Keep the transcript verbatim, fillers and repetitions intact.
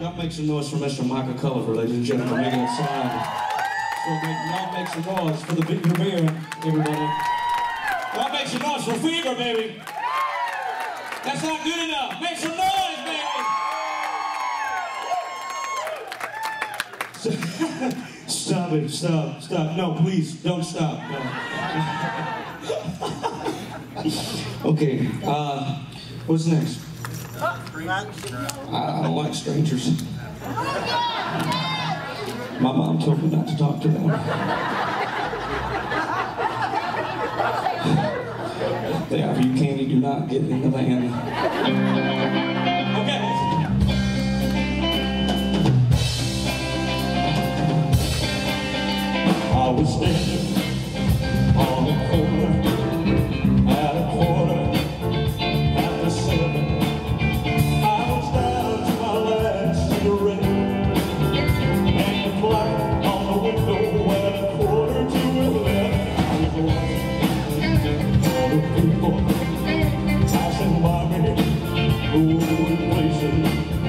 Y'all make some noise for Mister Michael Culliver, ladies and gentlemen. Make that sound. So make, y'all make some noise for the Big Beer, everybody. Y'all make some noise for Fever, baby. That's not good enough. Make some noise, baby. Stop it. Stop. Stop. No, please, don't stop. No. Okay. Uh, what's next? I, I don't like strangers. My mom told me not to talk to them. If they offer you candy, do not get in the van. Okay. I was standing on the corner at a quarter after seven. Passing by me, going places.